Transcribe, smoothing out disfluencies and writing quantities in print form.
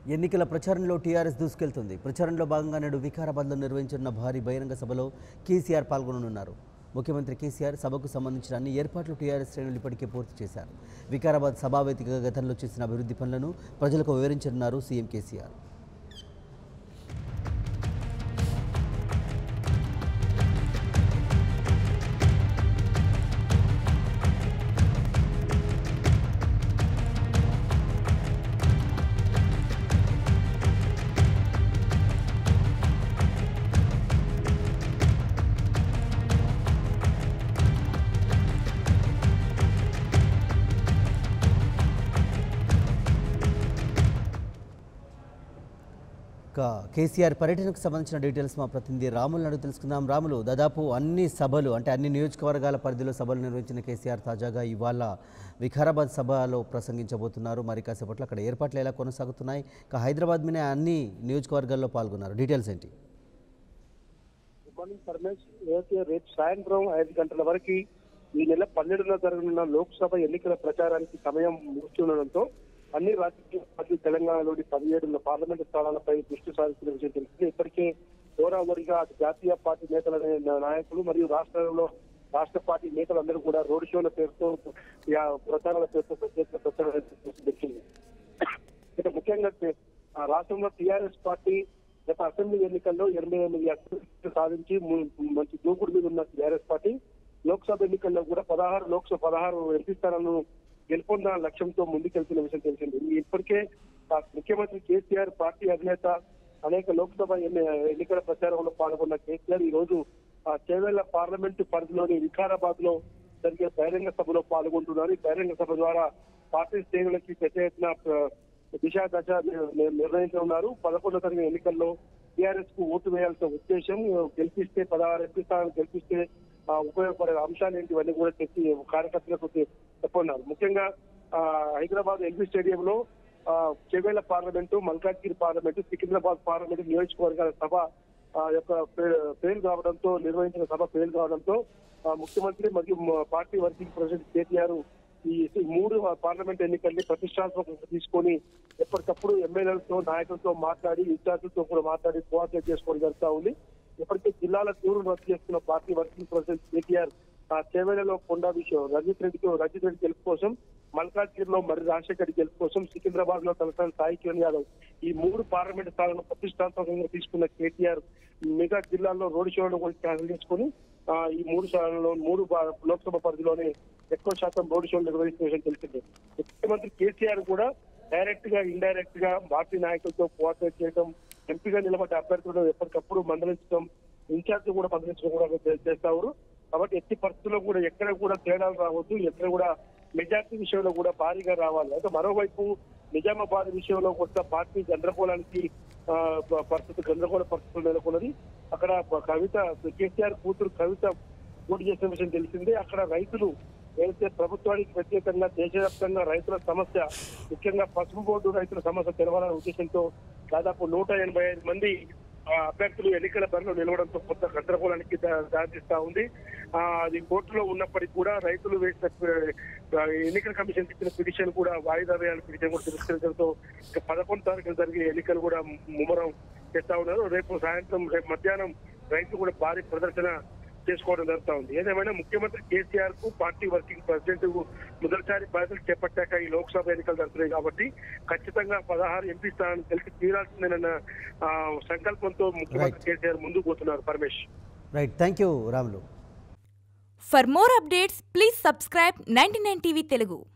ఎన్నికల ప్రచారంలో టీఆర్ఎస్ దూసుకెళ్తుంది. ప్రచారంలో భాగంగా నేడు వికారాబాద్లో నిర్వహించిన భారీ బహిరంగ సభలో కేసీఆర్ పాల్గొననున్నారు. ముఖ్యమంత్రి కేసీఆర్ సభకు సంబంధించిన అన్ని ఏర్పాట్లు టీఆర్ఎస్ శ్రేణులు ఇప్పటికే పూర్తి చేశారు. వికారాబాద్ సభావేదికగా గతంలో చేసిన అభివృద్ధి పనులను ప్రజలకు వివరించనున్నారు సీఎం కేసీఆర్. కేసీఆర్ పర్యటనకు సంబంధించిన డీటెయిల్స్ మా ప్రతినిధి రాములు అడుగు తెలుసుకుందాం. రాములు, దాదాపు అన్ని సభలు అంటే అన్ని నియోజకవర్గాల పరిధిలో సభలు నిర్వహించిన కేసీఆర్ తాజాగా ఇవాళ వికారాబాద్ సభలో ప్రసంగించబోతున్నారు. మరి కాసేపట్లో అక్కడ ఏర్పాట్లు ఎలా కొనసాగుతున్నాయి? హైదరాబాద్ మీద అన్ని నియోజకవర్గాల్లో పాల్గొన్నారు. డీటెయిల్స్ ఏంటి? రేపు సాయంత్రం 5 గంటల వరకు ఈ నెల 12న జరగనున్న లోక్సభ ఎన్నికల ప్రచారానికి సమయం ముగుస్తుండడంతో అన్ని రాజకీయ పార్టీలు తెలంగాణలోని 17 పార్లమెంటు స్థానాలపై దృష్టి సారిస్తున్న విషయం తెలిసింది. ఇప్పటికే హోరావరిగా జాతీయ పార్టీ నేతల నాయకులు మరియు రాష్ట్ర పార్టీ నేతలందరూ కూడా రోడ్ షోల పేరుతో ప్రచారాల పేరుతో ప్రచారం వచ్చింది. ఇక ముఖ్యంగా రాష్ట్రంలో టీఆర్ఎస్ పార్టీ గత అసెంబ్లీ ఎన్నికల్లో 88 సాధించి మంచి దూకుడు మీద ఉన్న టీఆర్ఎస్ పార్టీ లోక్సభ ఎన్నికల్లో కూడా 16 ఎంపీ స్థానాలను గెలుపొందాల లక్ష్యంతో ముందుకెళ్తున్న విషయం తెలిసింది. ఇప్పటికే ముఖ్యమంత్రి కేసీఆర్ పార్టీ అధినేత అనేక లోక్సభ ఎన్నికల ప్రచారంలో పాల్గొన్న కేసీఆర్ ఈ రోజు చేవెళ్ల పార్లమెంటు పరిధిలోని వికారాబాద్ లో జరిగే బహిరంగ సభలో పాల్గొంటున్నారు. ఈ బహిరంగ సభ ద్వారా పార్టీ శ్రేణులకి పెద్ద ఎత్తున దశ నిర్ణయించనున్నారు. 11వ తరగతి ఎన్నికల్లో టీఆర్ఎస్ కు ఓటు వేయాల్సిన ఉద్దేశం, గెలిపిస్తే 16 ఎంపీ స్థానాలు గెలిపిస్తే ఉపయోగపడే అంశాలు ఏంటి ఇవన్నీ కూడా తెచ్చి కార్యకర్తలకు చెప్పన్నారు. ముఖ్యంగా హైదరాబాద్ ఎల్బీ స్టేడియంలో Chevella parliament, Malkajgiri parliament, Secunderabad parliament నియోజకవర్గాల సభ యొక్క ఫెయిల్ కావడంతో నిర్వహించిన సభ ఫెయిల్ కావడంతో ముఖ్యమంత్రి మరియు పార్టీ వర్కింగ్ ప్రెసిడెంట్ కేసీఆర్ ఈ 3 పార్లమెంట్ ఎన్నికల్ని ప్రతిష్టాత్మకంగా తీసుకొని ఎప్పటికప్పుడు ఎమ్మెల్యేలతో నాయకులతో మాట్లాడి ఇన్ఛార్జీలతో కూడా మాట్లాడి కోఆర్డినేట్ చేసుకోవడం జరుగుతూ ఉంది. ఇప్పటికే జిల్లాల టూరును రద్దు చేస్తున్న పార్టీ వర్కింగ్ ప్రెసిడెంట్ కేటీఆర్ చేవేళ్లలో కొండా విషయం రజిత్ రెడ్డి గెలుపు కోసం, మల్కాజ్గిరిలో మరి రాజశేఖర్ గెలుపు కోసం, సికింద్రాబాద్ లో తలసాని సాయి కిరణ్ యాదవ్ ఈ 3 పార్లమెంట్ స్థానాలను ప్రతిష్టాత్మకంగా తీసుకున్న కేటీఆర్ మిగతా జిల్లాల్లో రోడ్ షోలను కూడా క్యాన్సిల్ చేసుకుని ఈ 3 స్థానాల్లో 3 లోక్సభ పరిధిలోనే ఎక్కువ శాతం రోడ్ షోలు నిర్వహిస్తున్న విషయం తెలిసింది. ముఖ్యమంత్రి కేసీఆర్ కూడా డైరెక్ట్ గా ఇండైరెక్ట్ గా పార్టీ నాయకులతో కోఆర్డినేట్ చేయడం, ఎంపీగా నిలబడ్డ అభ్యర్థులను ఎప్పటికప్పుడు మందలించడం, ఇన్ఛార్జ్ కూడా మందలించడం కూడా చేస్తారు. కాబట్టి ఎట్టి పరిస్థితుల్లో కూడా ఎక్కడ కూడా తేడాలు రావద్దు, ఎక్కడ కూడా మెజార్టీ విషయంలో కూడా భారీగా రావాలి. అయితే మరోవైపు నిజామాబాద్ విషయంలో కూడా పార్టీ గందరగోళ పరిస్థితులు నెలకొన్నది. అక్కడ కవిత కేసీఆర్ కూతురు కవిత పోటీ చేసిన విషయం తెలిసిందే. అక్కడ రైతులు ఏదైతే ప్రభుత్వానికి ప్రత్యేకంగా దేశవ్యాప్తంగా రైతుల సమస్య, ముఖ్యంగా పసుపు బోర్డు రైతుల సమస్య తెలవాలనే ఉద్దేశంతో దాదాపు 185 మంది అభ్యర్థులు ఎన్నికల బరిలో నిలవడంతో కొత్త గందరగోళానికి దారితీస్తా ఉంది. అది కోర్టులో ఉన్నప్పటికీ కూడా రైతులు వేసిన ఎన్నికల కమిషన్ ఇచ్చిన పిటిషన్ కూడా వాయిదా వేయాలని పిటిషన్ కూడా తిరస్కరించడంతో 11వ తారీఖున జరిగే ఎన్నికలు కూడా ముమ్మరం చేస్తా ఉన్నారు. రేపు మధ్యాహ్నం రైతులు కూడా భారీ ప్రదర్శన చేసుకోవడం జరుగుతూ ఉంది. ఏదేమైనా ముఖ్యమంత్రి కేసీఆర్ కు పార్టీ వర్కింగ్ ప్రెసిడెంట్ మొదటిసారి బాధ్యతలు చేపట్టాక ఈ లోక్సభ ఎన్నికలు జరుగుతున్నాయి కాబట్టి ఖచ్చితంగా 16 ఎంపీ స్థానాన్ని గెలిచి తీరాల్సిందేనన్న సంకల్పంతో ముఖ్యమంత్రి కేసీఆర్ ముందుకు పోతున్నారు. Paramesh. Right, thank you Ramulu. For more updates, please subscribe 99 TV Telugu.